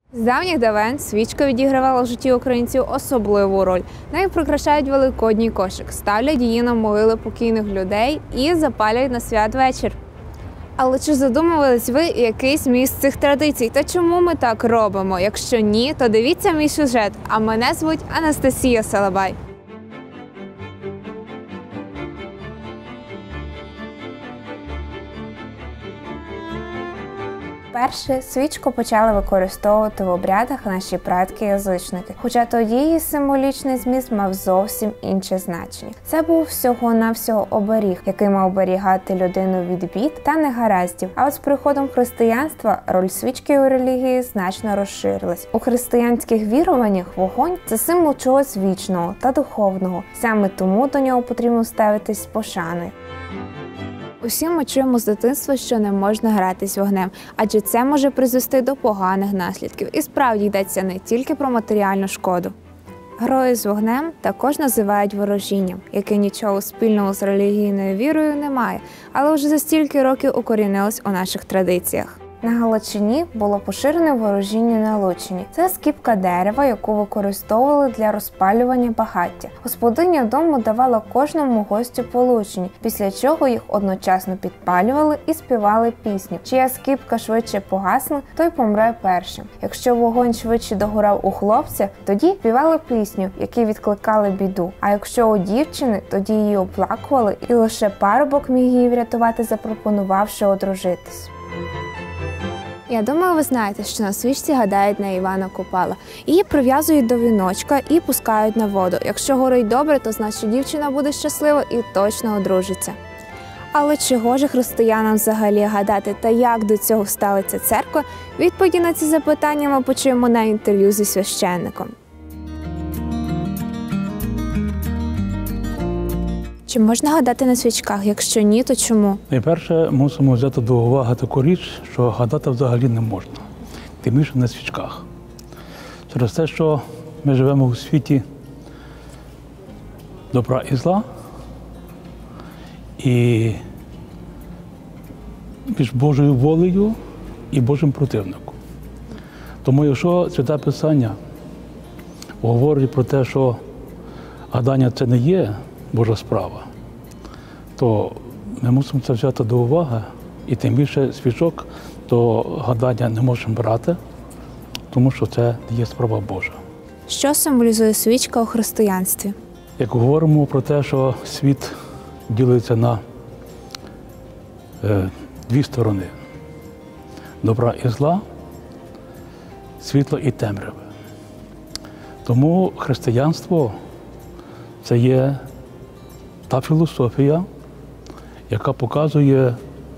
З давніх давен свічка відігравала в житті українців особливу роль. Нею прикрашають великодній кошик, ставлять її на могили покійних людей і запалюють на святвечір. Але чи задумувались ви, який зміст цих традицій та чому ми так робимо? Якщо ні, то дивіться мій сюжет. А мене звуть Анастасія Салабай. Перше, свічку почали використовувати в обрядах наші предки-язичники, хоча тоді її символічний зміст мав зовсім інше значення. Це був всього-навсього оберіг, який мав оберігати людину від бід та негараздів. А от з приходом християнства роль свічки у релігії значно розширилась. У християнських віруваннях вогонь – це символ чогось вічного та духовного. Саме тому до нього потрібно ставитись з пошаною. Усі ми чуємо з дитинства, що не можна гратись вогнем, адже це може призвести до поганих наслідків. І справді йдеться не тільки про матеріальну шкоду. Грою з вогнем також називають ворожінням, яке нічого спільного з релігійною вірою не має, але вже за стільки років укорінилось у наших традиціях. На Галичині було поширене ворожіння на Лучині. Це скіпка дерева, яку використовували для розпалювання багаття. Господиня дому давала кожному гостю по лучині, після чого їх одночасно підпалювали і співали пісню. Чия скіпка швидше погасне, той помре першим. Якщо вогонь швидше догорав у хлопця, тоді співали пісню, які відкликали біду. А якщо у дівчини, тоді її оплакували, і лише парубок міг її врятувати, запропонувавши одружитись. Я думаю, ви знаєте, що на свічці гадають на Івана Купала. Її прив'язують до віночка і пускають на воду. Якщо горить добре, то значить дівчина буде щаслива і точно одружиться. Але чого ж християнам взагалі гадати та як до цього ставиться церква? Відповіді на ці запитання ми почуємо на інтерв'ю зі священником. Чи можна гадати на свічках? Якщо ні, то чому? Найперше, мусимо взяти до уваги таку річ, що гадати взагалі не можна. Тим більше на свічках. Через те, що ми живемо у світі добра і зла, і між Божою волею і Божим противником. Тому якщо Святе Писання говорить про те, що гадання – це не є Божа справа, то ми мусимо це взяти до уваги, і тим більше свічок до гадання не можемо брати, тому що це не є справа Божа. Що символізує свічка у християнстві? Як говоримо про те, що світ ділиться на дві сторони – добра і зла, світла і темряви. Тому християнство – це є та філософія, яка показує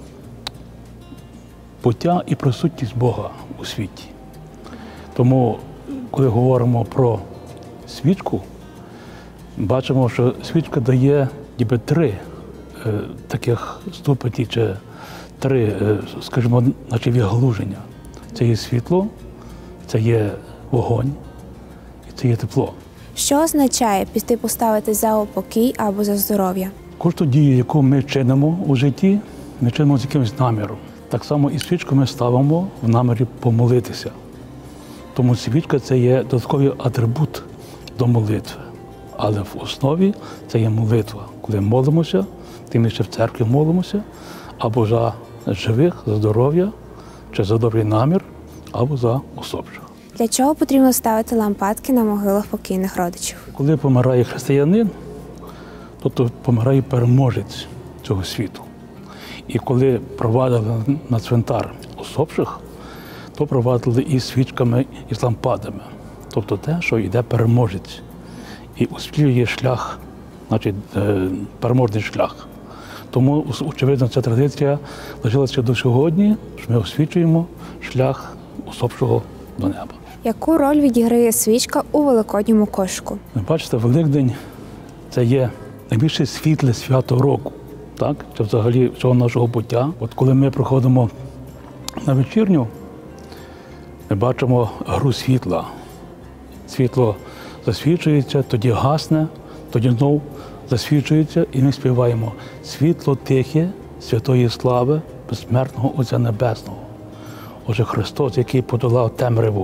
буття і присутність Бога у світі. Тому, коли говоримо про свічку, бачимо, що свічка дає ніби три таких ступені, чи три, скажімо, наче відгалуження. Це є світло, це є вогонь і це є тепло. Що означає піти поставити за упокій або за здоров'я? Кожну дію, яку ми чинимо у житті, ми чинимо з якимось наміром. Так само і свічку ми ставимо в намірі помолитися. Тому свічка – це є додатковий атрибут до молитви. Але в основі це є молитва. Коли молимося, тим більше в церкві молимося, або за живих, за здоров'я, чи за добрий намір, або за усопших. Для чого потрібно ставити лампадки на могилах покійних родичів? Коли помирає християнин, то помирає переможець цього світу. І коли провадили на цвинтар усопших, то провадили і свічками, і з лампадами. Тобто те, що йде переможець. І освітлює шлях, значить, переможний шлях. Тому, очевидно, ця традиція лишилася до сьогодні, що ми освічуємо шлях усопшого до неба. Яку роль відіграє свічка у великодньому кошику? Ви бачите, Великдень – це є найбільше світле свято року, так? Це взагалі всього нашого буття. От коли ми приходимо на вечірню, ми бачимо гру світла. Світло засвічується, тоді гасне, тоді знов засвічується, і ми співаємо «Світло тихе, святої слави, безсмертного Отця Небесного». Отже, Христос, який подолав темряву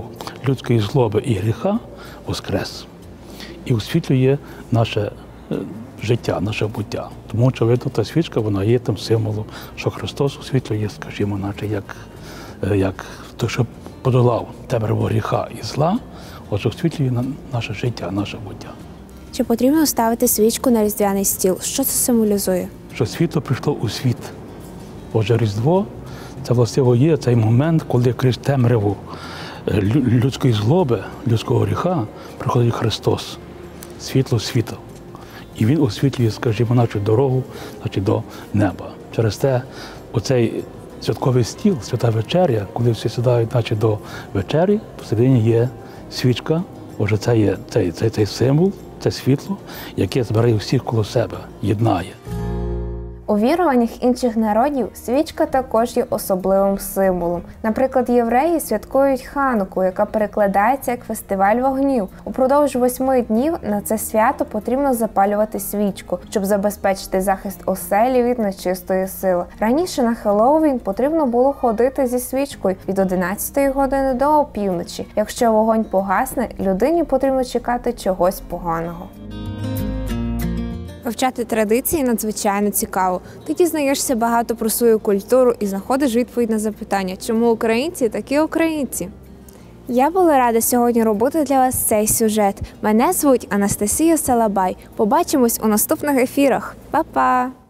людської злоби і гріха воскрес і освітлює наше життя, наше буття. Тому, очевидно, та свічка, вона є тим символом, що Христос освітлює, скажімо, наче як той, що подолав темряву гріха і зла, отже, освітлює наше життя, наше буття. Чи потрібно ставити свічку на різдвяний стіл? Що це символізує? Що світло прийшло у світ. Отже, Різдво – це, властиво, є цей момент, коли крізь темряву людської злоби, людського гріха приходить Христос, світло світу. І Він освітлює, скажімо, нашу дорогу до неба. Через те оцей святковий стіл, свята вечеря, коли всі сідають до вечері, посередині є свічка. Отже, це є цей символ, це світло, яке збирає всіх коло себе, єднає. У віруваннях інших народів свічка також є особливим символом. Наприклад, євреї святкують Хануку, яка перекладається як фестиваль вогнів. Упродовж 8 днів на це свято потрібно запалювати свічку, щоб забезпечити захист оселі від нечистої сили. Раніше на Хеллоуін потрібно було ходити зі свічкою від 11 години до опівночі. Якщо вогонь погасне, людині потрібно чекати чогось поганого. Вивчати традиції надзвичайно цікаво. Ти дізнаєшся багато про свою культуру і знаходиш відповідь на запитання, чому українці такі українці. Я була рада сьогодні робити для вас цей сюжет. Мене звуть Анастасія Салабай. Побачимось у наступних ефірах. Па-па!